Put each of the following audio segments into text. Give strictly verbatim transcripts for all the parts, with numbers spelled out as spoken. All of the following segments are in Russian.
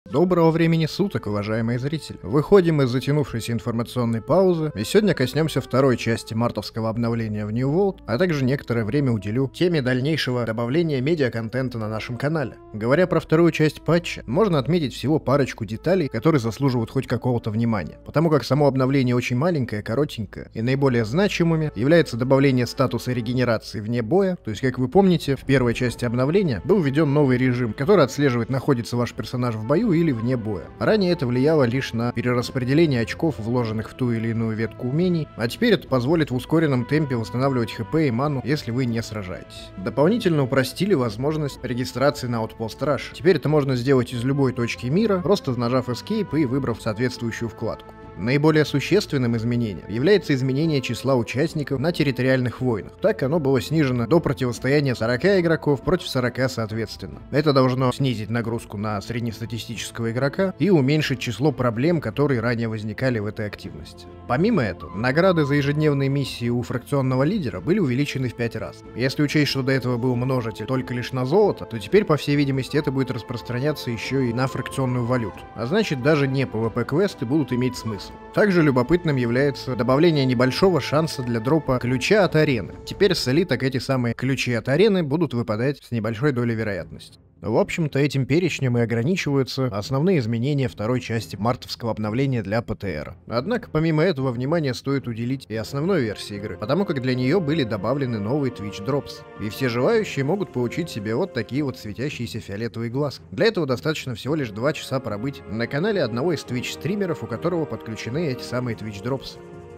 Доброго времени суток, уважаемые зрители. Выходим из затянувшейся информационной паузы, и сегодня коснемся второй части мартовского обновления в New World, а также некоторое время уделю теме дальнейшего добавления медиа-контента на нашем канале. Говоря про вторую часть патча, можно отметить всего парочку деталей, которые заслуживают хоть какого-то внимания, потому как само обновление очень маленькое, коротенькое, и наиболее значимыми является добавление статуса регенерации вне боя, то есть, как вы помните, в первой части обновления был введен новый режим, который отслеживает, находится ваш персонаж в бою или вне боя. Ранее это влияло лишь на перераспределение очков, вложенных в ту или иную ветку умений, а теперь это позволит в ускоренном темпе восстанавливать хп и ману, если вы не сражаетесь. Дополнительно упростили возможность регистрации на Outpost Rush. Теперь это можно сделать из любой точки мира, просто нажав Escape и выбрав соответствующую вкладку. Наиболее существенным изменением является изменение числа участников на территориальных войнах. Так оно было снижено до противостояния сорока игроков против сорока соответственно. Это должно снизить нагрузку на среднестатистического игрока и уменьшить число проблем, которые ранее возникали в этой активности. Помимо этого, награды за ежедневные миссии у фракционного лидера были увеличены в пять раз. Если учесть, что до этого был множитель только лишь на золото, то теперь, по всей видимости, это будет распространяться еще и на фракционную валюту. А значит, даже не PvP-квесты будут иметь смысл. Также любопытным является добавление небольшого шанса для дропа ключа от арены. Теперь с элиток эти самые ключи от арены будут выпадать с небольшой долей вероятности. В общем-то, этим перечнем и ограничиваются основные изменения второй части мартовского обновления для пэ тэ эр. Однако, помимо этого, внимание стоит уделить и основной версии игры, потому как для нее были добавлены новые Twitch Drops. И все желающие могут получить себе вот такие вот светящиеся фиолетовые глазки. Для этого достаточно всего лишь два часа пробыть на канале одного из Twitch стримеров, у которого подключены эти самые Twitch Drops.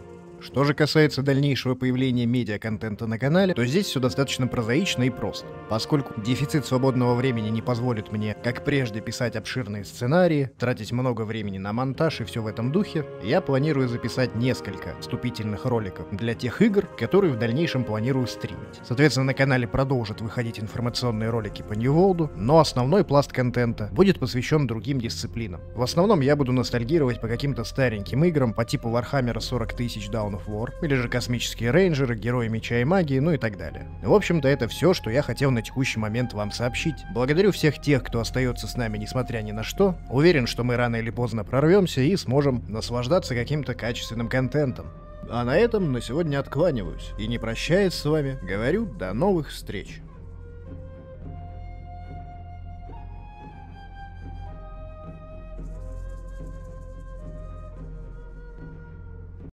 Что же касается дальнейшего появления медиа-контента на канале, то здесь все достаточно прозаично и просто. Поскольку дефицит свободного времени не позволит мне, как прежде, писать обширные сценарии, тратить много времени на монтаж и все в этом духе, я планирую записать несколько вступительных роликов для тех игр, которые в дальнейшем планирую стримить. Соответственно, на канале продолжат выходить информационные ролики по New World, но основной пласт контента будет посвящен другим дисциплинам. В основном я буду ностальгировать по каким-то стареньким играм по типу Warhammer сорок тысяч Dawn of War, или же космические рейнджеры, герои меча и магии, ну и так далее. В общем-то, это все, что я хотел на текущий момент вам сообщить. Благодарю всех тех, кто остается с нами несмотря ни на что. Уверен, что мы рано или поздно прорвемся и сможем наслаждаться каким-то качественным контентом. А на этом на сегодня откланиваюсь и не прощаясь с вами, говорю до новых встреч.